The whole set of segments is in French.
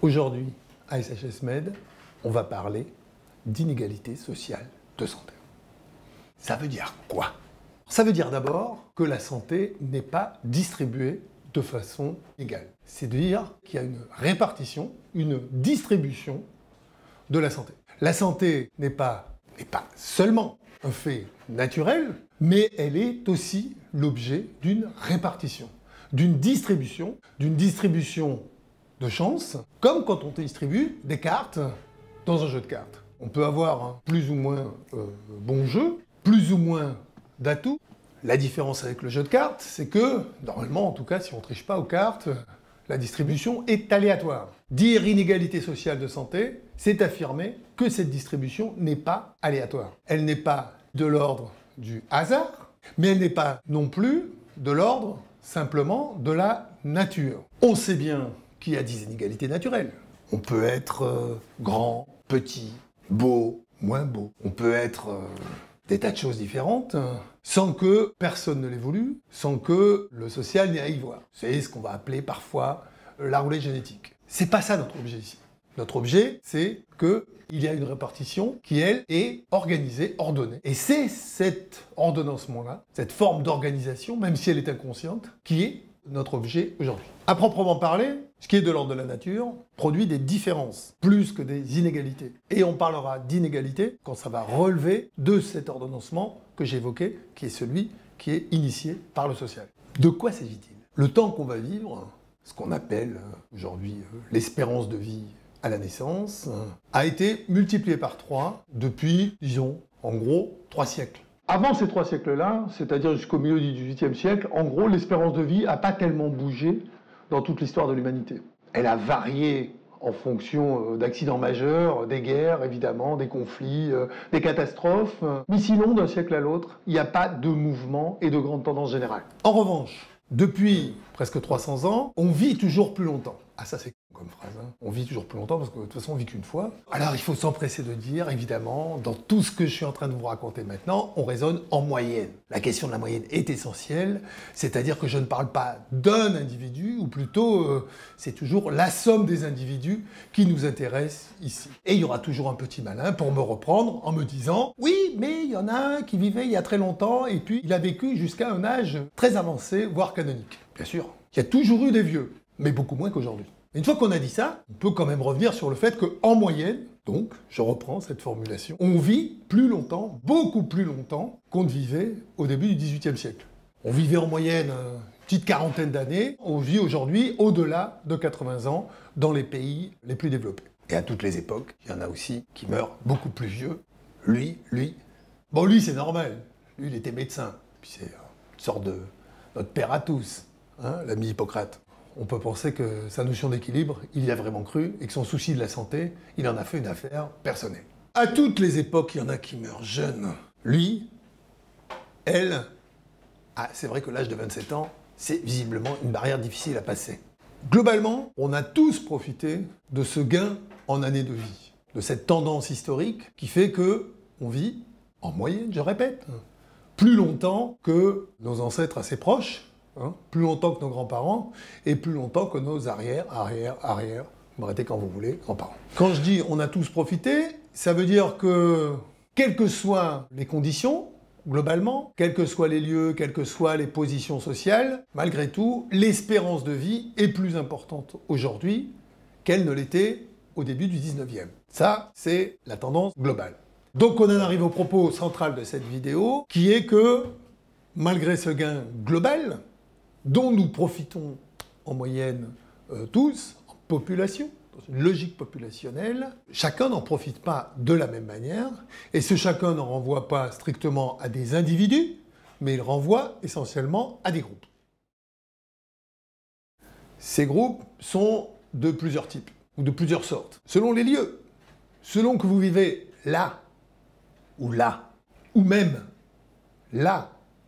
Aujourd'hui, à SHS Med, on va parler d'inégalité sociale de santé. Ça veut dire quoi? Ça veut dire d'abord que la santé n'est pas distribuée de façon égale. C'est-à-dire qu'il y a une répartition, une distribution de la santé. La santé n'est pas seulement un fait naturel, mais elle est aussi l'objet d'une répartition, d'une distribution de chances, comme quand on distribue des cartes dans un jeu de cartes. On peut avoir un plus ou moins bon jeu, plus ou moins d'atouts. La différence avec le jeu de cartes, c'est que, normalement, en tout cas, si on ne triche pas aux cartes, la distribution est aléatoire. Dire inégalité sociale de santé, c'est affirmer que cette distribution n'est pas aléatoire. Elle n'est pas de l'ordre du hasard, mais elle n'est pas non plus de l'ordre simplement de la nature. On sait bien qu'il y a des inégalités naturelles. On peut être grand, petit, beau, moins beau. On peut être des tas de choses différentes sans que personne ne les voulu, sans que le social n'ait à y voir. C'est ce qu'on va appeler parfois la roulette génétique. C'est pas ça notre objet ici. Notre objet, c'est qu'il y a une répartition qui, elle, est organisée, ordonnée. Et c'est cet ordonnancement-là, cette forme d'organisation, même si elle est inconsciente, qui est notre objet aujourd'hui. À proprement parler, ce qui est de l'ordre de la nature produit des différences, plus que des inégalités. Et on parlera d'inégalité quand ça va relever de cet ordonnancement que j'évoquais, qui est celui qui est initié par le social. De quoi s'agit-il? Le temps qu'on va vivre, ce qu'on appelle aujourd'hui l'espérance de vie à la naissance, a été multiplié par 3 depuis, disons, en gros, 3 siècles. Avant ces 3 siècles-là, c'est-à-dire jusqu'au milieu du XVIIIe siècle, en gros, l'espérance de vie n'a pas tellement bougé dans toute l'histoire de l'humanité. Elle a varié en fonction d'accidents majeurs, des guerres, évidemment, des conflits, des catastrophes. Mais sinon, d'un siècle à l'autre, il n'y a pas de mouvement et de grande tendance générale. En revanche, depuis presque 300 ans, on vit toujours plus longtemps. Ah ça c'est comme phrase, hein. On vit toujours plus longtemps parce que de toute façon on vit qu'une fois. Alors il faut s'empresser de dire, évidemment, dans tout ce que je suis en train de vous raconter maintenant, on raisonne en moyenne. La question de la moyenne est essentielle, c'est-à-dire que je ne parle pas d'un individu, ou plutôt c'est toujours la somme des individus qui nous intéresse ici. Et il y aura toujours un petit malin pour me reprendre en me disant « Oui, mais il y en a un qui vivait il y a très longtemps et puis il a vécu jusqu'à un âge très avancé, voire canonique. » Bien sûr, il y a toujours eu des vieux, mais beaucoup moins qu'aujourd'hui. Une fois qu'on a dit ça, on peut quand même revenir sur le fait qu'en moyenne, donc, je reprends cette formulation, on vit plus longtemps, beaucoup plus longtemps qu'on ne vivait au début du XVIIIe siècle. On vivait en moyenne une petite quarantaine d'années, on vit aujourd'hui au-delà de 80 ans dans les pays les plus développés. Et à toutes les époques, il y en a aussi qui meurent beaucoup plus vieux. Lui. Bon, lui, c'est normal. Lui, il était médecin. Puis c'est une sorte de notre père à tous, hein, l'ami Hippocrate. On peut penser que sa notion d'équilibre, il y a vraiment cru, et que son souci de la santé, il en a fait une affaire personnelle. À toutes les époques, il y en a qui meurent jeunes. Lui, elle, c'est vrai que l'âge de 27 ans, c'est visiblement une barrière difficile à passer. Globalement, on a tous profité de ce gain en années de vie, de cette tendance historique qui fait que on vit, en moyenne, je répète, plus longtemps que nos ancêtres assez proches, hein, plus longtemps que nos grands-parents, et plus longtemps que nos arrière, vous m'arrêtez quand vous voulez, grands-parents. Quand je dis on a tous profité, ça veut dire que, quelles que soient les conditions, globalement, quels que soient les lieux, quelles que soient les positions sociales, malgré tout, l'espérance de vie est plus importante aujourd'hui qu'elle ne l'était au début du 19e. Ça, c'est la tendance globale. Donc on en arrive au propos central de cette vidéo, qui est que, malgré ce gain global, dont nous profitons en moyenne tous, en population, dans une logique populationnelle, chacun n'en profite pas de la même manière, et ce chacun n'en renvoie pas strictement à des individus, mais il renvoie essentiellement à des groupes. Ces groupes sont de plusieurs types, ou de plusieurs sortes, selon les lieux, selon que vous vivez là, ou même là,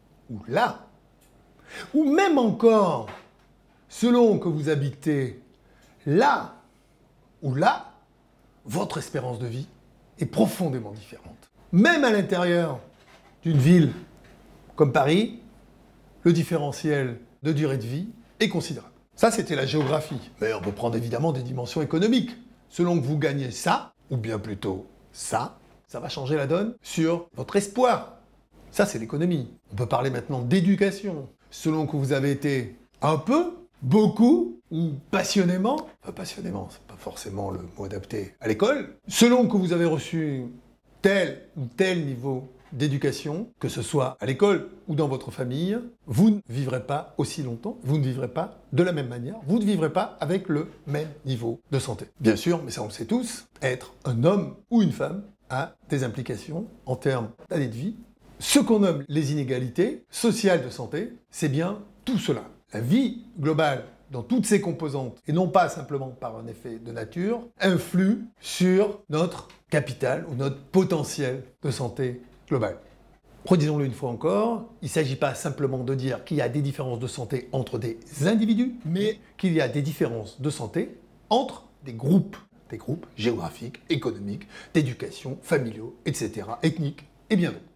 ou même encore, selon que vous habitez là ou là, votre espérance de vie est profondément différente. Même à l'intérieur d'une ville comme Paris, le différentiel de durée de vie est considérable. Ça, c'était la géographie. Mais on peut prendre évidemment des dimensions économiques. Selon que vous gagnez ça, ou bien plutôt ça va changer la donne sur votre espoir. Ça, c'est l'économie. On peut parler maintenant d'éducation. Selon que vous avez été un peu, beaucoup ou passionnément, enfin passionnément, c'est pas forcément le mot adapté à l'école, selon que vous avez reçu tel ou tel niveau d'éducation, que ce soit à l'école ou dans votre famille, vous ne vivrez pas aussi longtemps, vous ne vivrez pas de la même manière, vous ne vivrez pas avec le même niveau de santé. Bien sûr, mais ça on le sait tous, être un homme ou une femme a des implications en termes d'années de vie. Ce qu'on nomme les inégalités sociales de santé, c'est bien tout cela. La vie globale dans toutes ses composantes, et non pas simplement par un effet de nature, influe sur notre capital ou notre potentiel de santé global. Redisons-le une fois encore, il ne s'agit pas simplement de dire qu'il y a des différences de santé entre des individus, mais qu'il y a des différences de santé entre des groupes géographiques, économiques, d'éducation, familiaux, etc., ethniques et bien d'autres.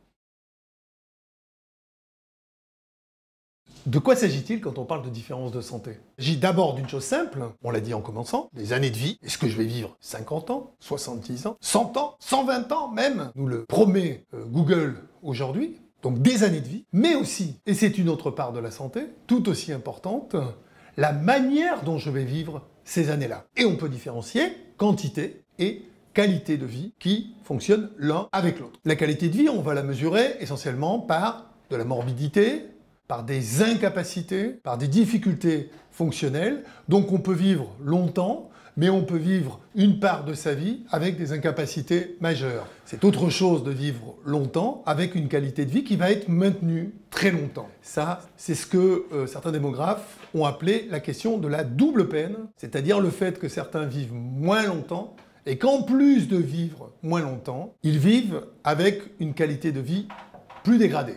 De quoi s'agit-il quand on parle de différence de santé? Il s'agit d'abord d'une chose simple, on l'a dit en commençant, des années de vie. Est-ce que je vais vivre 50 ans, 70 ans, 100 ans, 120 ans même? Nous le promet Google aujourd'hui, donc des années de vie, mais aussi, et c'est une autre part de la santé, tout aussi importante, la manière dont je vais vivre ces années-là. Et on peut différencier quantité et qualité de vie qui fonctionnent l'un avec l'autre. La qualité de vie, on va la mesurer essentiellement par de la morbidité, par des incapacités, par des difficultés fonctionnelles. Donc on peut vivre longtemps, mais on peut vivre une part de sa vie avec des incapacités majeures. C'est autre chose de vivre longtemps avec une qualité de vie qui va être maintenue très longtemps. Ça, c'est ce que certains démographes ont appelé la question de la double peine, c'est-à-dire le fait que certains vivent moins longtemps et qu'en plus de vivre moins longtemps, ils vivent avec une qualité de vie plus dégradée.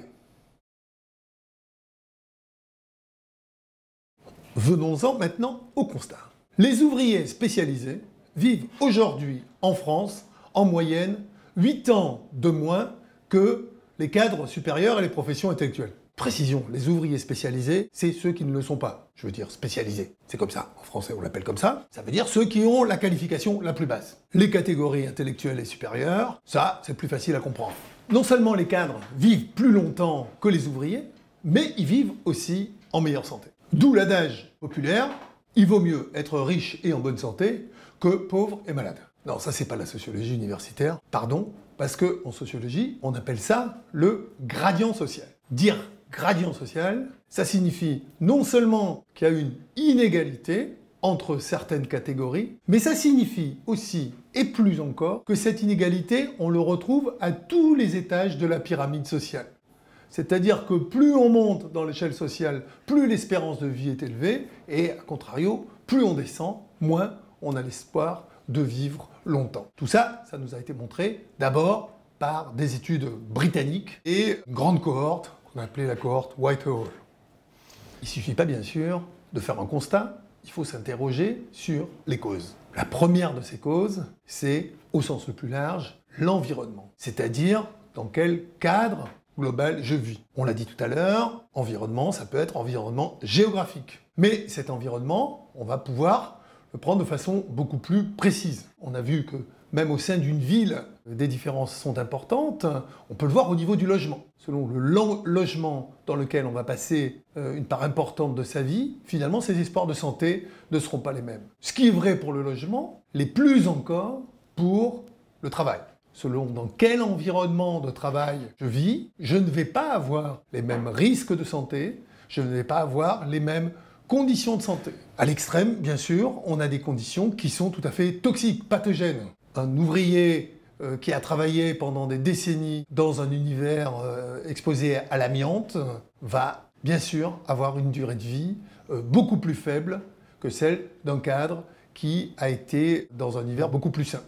Venons-en maintenant au constat. Les ouvriers spécialisés vivent aujourd'hui en France en moyenne 8 ans de moins que les cadres supérieurs et les professions intellectuelles. Précision, les ouvriers spécialisés, c'est ceux qui ne le sont pas. Je veux dire spécialisés. C'est comme ça, en français on l'appelle comme ça. Ça veut dire ceux qui ont la qualification la plus basse. Les catégories intellectuelles et supérieures, ça c'est plus facile à comprendre. Non seulement les cadres vivent plus longtemps que les ouvriers, mais ils vivent aussi en meilleure santé. D'où l'adage populaire, il vaut mieux être riche et en bonne santé que pauvre et malade. Non, ça c'est pas la sociologie universitaire, pardon, parce qu'en sociologie, on appelle ça le gradient social. Dire gradient social, ça signifie non seulement qu'il y a une inégalité entre certaines catégories, mais ça signifie aussi, et plus encore, que cette inégalité, on le retrouve à tous les étages de la pyramide sociale. C'est-à-dire que plus on monte dans l'échelle sociale, plus l'espérance de vie est élevée, et à contrario, plus on descend, moins on a l'espoir de vivre longtemps. Tout ça, ça nous a été montré d'abord par des études britanniques et une grande cohorte, qu'on a appelée la cohorte Whitehall. Il ne suffit pas bien sûr de faire un constat, il faut s'interroger sur les causes. La première de ces causes, c'est, au sens le plus large, l'environnement. C'est-à-dire dans quel cadre global je vis. On l'a dit tout à l'heure, environnement, ça peut être environnement géographique. Mais cet environnement, on va pouvoir le prendre de façon beaucoup plus précise. On a vu que même au sein d'une ville, des différences sont importantes. On peut le voir au niveau du logement. Selon le logement dans lequel on va passer une part importante de sa vie, finalement, ses espoirs de santé ne seront pas les mêmes. Ce qui est vrai pour le logement, l'est plus encore pour le travail. Selon dans quel environnement de travail je vis, je ne vais pas avoir les mêmes risques de santé, je ne vais pas avoir les mêmes conditions de santé. À l'extrême, bien sûr, on a des conditions qui sont tout à fait toxiques, pathogènes. Un ouvrier qui a travaillé pendant des décennies dans un univers exposé à l'amiante va bien sûr avoir une durée de vie beaucoup plus faible que celle d'un cadre qui a été dans un univers beaucoup plus sain.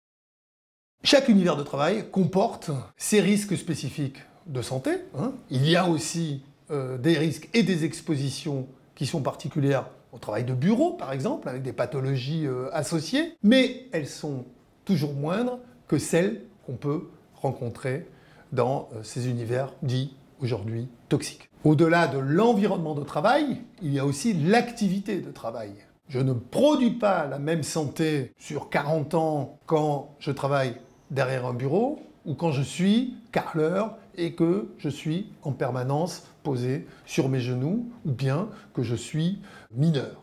Chaque univers de travail comporte ses risques spécifiques de santé. Il y a aussi des risques et des expositions qui sont particulières au travail de bureau, par exemple, avec des pathologies associées, mais elles sont toujours moindres que celles qu'on peut rencontrer dans ces univers dits aujourd'hui toxiques. Au-delà de l'environnement de travail, il y a aussi l'activité de travail. Je ne produis pas la même santé sur 40 ans quand je travaille derrière un bureau ou quand je suis carreleur et que je suis en permanence posé sur mes genoux ou bien que je suis mineur.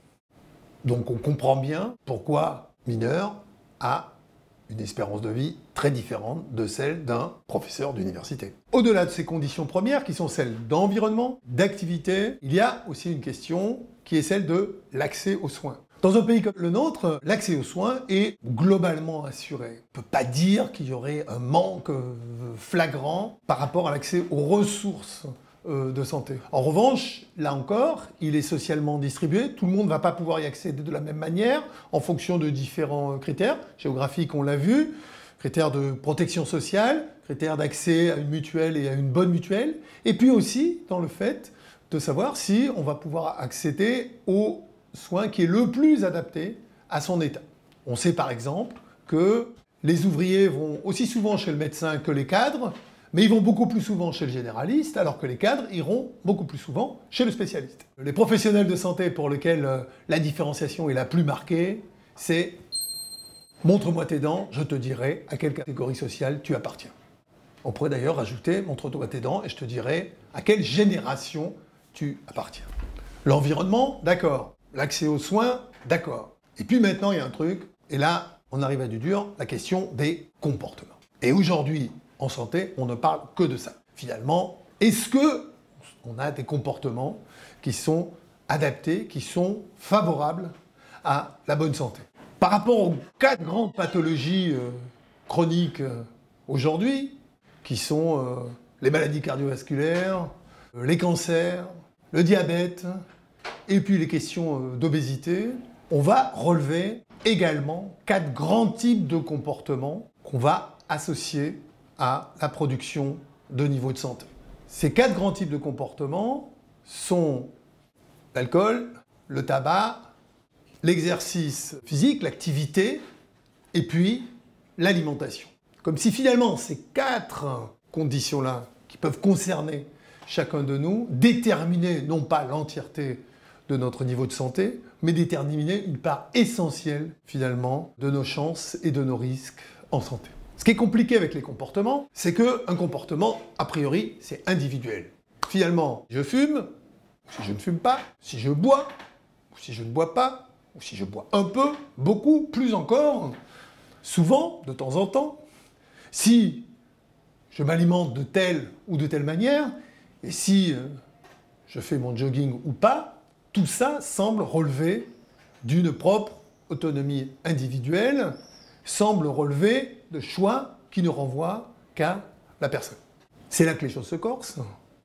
Donc on comprend bien pourquoi mineur a une espérance de vie très différente de celle d'un professeur d'université. Au-delà de ces conditions premières, qui sont celles d'environnement, d'activité, il y a aussi une question qui est celle de l'accès aux soins. Dans un pays comme le nôtre, l'accès aux soins est globalement assuré. On ne peut pas dire qu'il y aurait un manque flagrant par rapport à l'accès aux ressources de santé. En revanche, là encore, il est socialement distribué. Tout le monde ne va pas pouvoir y accéder de la même manière en fonction de différents critères géographiques, on l'a vu, critères de protection sociale, critères d'accès à une mutuelle et à une bonne mutuelle, et puis aussi dans le fait de savoir si on va pouvoir accéder aux soin qui est le plus adapté à son état. On sait par exemple que les ouvriers vont aussi souvent chez le médecin que les cadres, mais ils vont beaucoup plus souvent chez le généraliste, alors que les cadres iront beaucoup plus souvent chez le spécialiste. Les professionnels de santé pour lesquels la différenciation est la plus marquée, c'est « montre-moi tes dents, je te dirai à quelle catégorie sociale tu appartiens ». On pourrait d'ailleurs rajouter « montre-toi tes dents et je te dirai à quelle génération tu appartiens ». L'environnement, d'accord. L'accès aux soins, d'accord. Et puis maintenant, il y a un truc, et là, on arrive à du dur, la question des comportements. Et aujourd'hui, en santé, on ne parle que de ça. Finalement, est-ce qu'on a des comportements qui sont adaptés, qui sont favorables à la bonne santé? Par rapport aux 4 grandes pathologies chroniques aujourd'hui, qui sont les maladies cardiovasculaires, les cancers, le diabète, et puis les questions d'obésité, on va relever également 4 grands types de comportements qu'on va associer à la production de niveau de santé. Ces 4 grands types de comportements sont l'alcool, le tabac, l'exercice physique, l'activité, et puis l'alimentation. Comme si finalement ces 4 conditions-là, qui peuvent concerner chacun de nous, déterminer non pas l'entièreté de notre niveau de santé, mais déterminer une part essentielle, finalement, de nos chances et de nos risques en santé. Ce qui est compliqué avec les comportements, c'est qu'un comportement, a priori, c'est individuel. Finalement, je fume, ou si je ne fume pas, si je bois, ou si je ne bois pas, ou si je bois un peu, beaucoup, plus encore, souvent, de temps en temps, si je m'alimente de telle ou de telle manière, et si je fais mon jogging ou pas, tout ça semble relever d'une propre autonomie individuelle, semble relever de choix qui ne renvoient qu'à la personne. C'est là que les choses se corsent.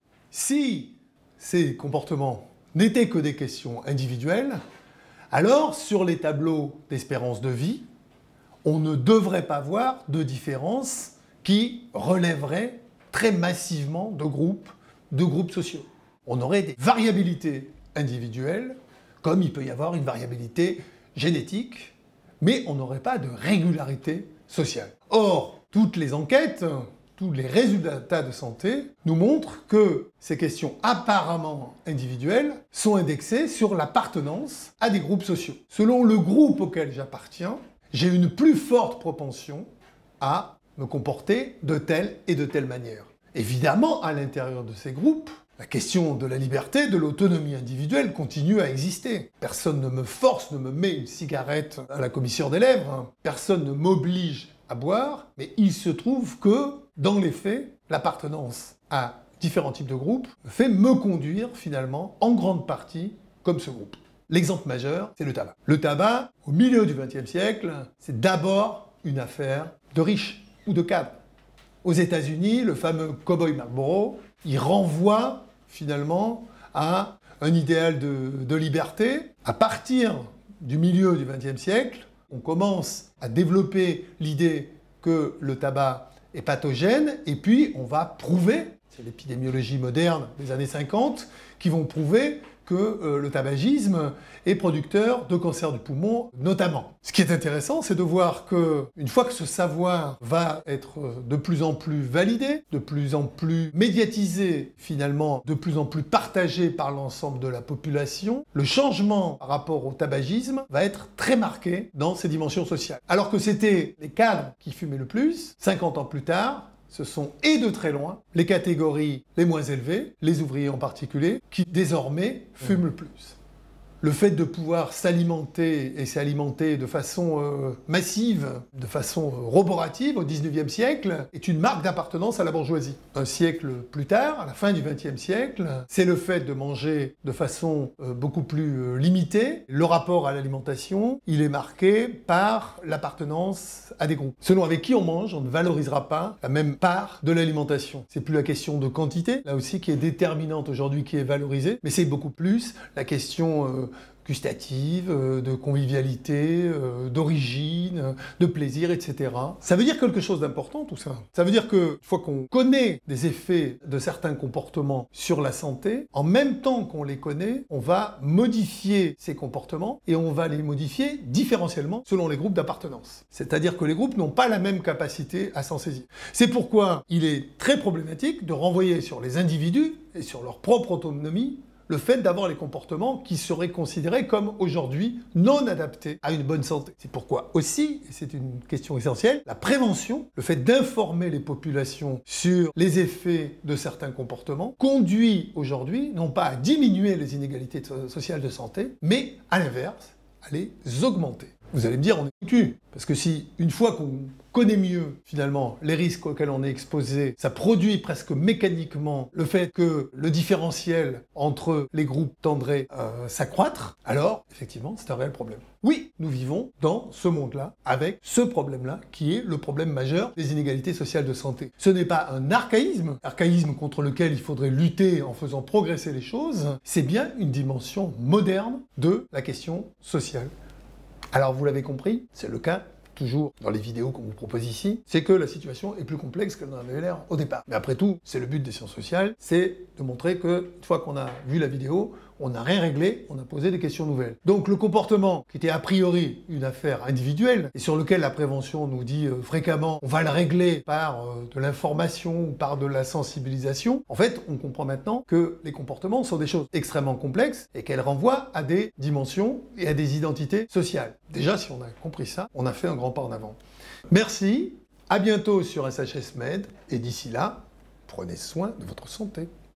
Si ces comportements n'étaient que des questions individuelles, alors sur les tableaux d'espérance de vie, on ne devrait pas voir de différence qui relèverait très massivement de groupes sociaux. On aurait des variabilités individuelles, comme il peut y avoir une variabilité génétique, mais on n'aurait pas de régularité sociale. Or, toutes les enquêtes, tous les résultats de santé nous montrent que ces questions apparemment individuelles sont indexées sur l'appartenance à des groupes sociaux. Selon le groupe auquel j'appartiens, j'ai une plus forte propension à me comporter de telle et de telle manière. Évidemment, à l'intérieur de ces groupes, la question de la liberté, de l'autonomie individuelle continue à exister. Personne ne me force, ne me met une cigarette à la commissure des lèvres, personne ne m'oblige à boire, mais il se trouve que, dans les faits, l'appartenance à différents types de groupes fait me conduire finalement en grande partie comme ce groupe. L'exemple majeur, c'est le tabac. Le tabac, au milieu du XXe siècle, c'est d'abord une affaire de riches ou de cadres. Aux États-Unis, le fameux Cowboy Marlboro, il renvoie finalement à un idéal de liberté. À partir du milieu du XXe siècle, on commence à développer l'idée que le tabac est pathogène, et puis on va prouver c'est l'épidémiologie moderne des années 50, qui vont prouver que le tabagisme est producteur de cancer du poumon notamment. Ce qui est intéressant, c'est de voir que une fois que ce savoir va être de plus en plus validé, de plus en plus médiatisé, finalement de plus en plus partagé par l'ensemble de la population, le changement par rapport au tabagisme va être très marqué dans ses dimensions sociales. Alors que c'était les cadres qui fumaient le plus, 50 ans plus tard, ce sont, et de très loin, les catégories les moins élevées, les ouvriers en particulier, qui désormais fument le plus. Le fait de pouvoir s'alimenter et s'alimenter de façon massive, de façon roborative au XIXe siècle, est une marque d'appartenance à la bourgeoisie. Un siècle plus tard, à la fin du XXe siècle, c'est le fait de manger de façon beaucoup plus limitée. Le rapport à l'alimentation, il est marqué par l'appartenance à des groupes. Selon avec qui on mange, on ne valorisera pas la même part de l'alimentation. C'est plus la question de quantité, là aussi, qui est déterminante aujourd'hui, qui est valorisée, mais c'est beaucoup plus la question gustative, de convivialité, d'origine, de plaisir, etc. Ça veut dire quelque chose d'important tout ça. Ça veut dire que, une fois qu'on connaît des effets de certains comportements sur la santé, en même temps qu'on les connaît, on va modifier ces comportements et on va les modifier différentiellement selon les groupes d'appartenance. C'est-à-dire que les groupes n'ont pas la même capacité à s'en saisir. C'est pourquoi il est très problématique de renvoyer sur les individus et sur leur propre autonomie le fait d'avoir les comportements qui seraient considérés comme aujourd'hui non adaptés à une bonne santé. C'est pourquoi aussi, et c'est une question essentielle, la prévention, le fait d'informer les populations sur les effets de certains comportements, conduit aujourd'hui non pas à diminuer les inégalités sociales de santé, mais à l'inverse, à les augmenter. Vous allez me dire, on est foutu, parce que si, une fois qu'on connaît mieux, finalement, les risques auxquels on est exposé, ça produit presque mécaniquement le fait que le différentiel entre les groupes tendrait à s'accroître, alors, effectivement, c'est un réel problème. Oui, nous vivons dans ce monde-là, avec ce problème-là, qui est le problème majeur des inégalités sociales de santé. Ce n'est pas un archaïsme contre lequel il faudrait lutter en faisant progresser les choses, c'est bien une dimension moderne de la question sociale. Alors vous l'avez compris, c'est le cas toujours dans les vidéos qu'on vous propose ici, c'est que la situation est plus complexe qu'elle n'en avait l'air au départ. Mais après tout, c'est le but des sciences sociales, c'est de montrer que, une fois qu'on a vu la vidéo, on n'a rien réglé, on a posé des questions nouvelles. Donc le comportement, qui était a priori une affaire individuelle, et sur lequel la prévention nous dit fréquemment on va le régler par de l'information ou par de la sensibilisation, en fait, on comprend maintenant que les comportements sont des choses extrêmement complexes et qu'elles renvoient à des dimensions et à des identités sociales. Déjà, si on a compris ça, on a fait un grand pas en avant. Merci, à bientôt sur SHS Med, et d'ici là, prenez soin de votre santé.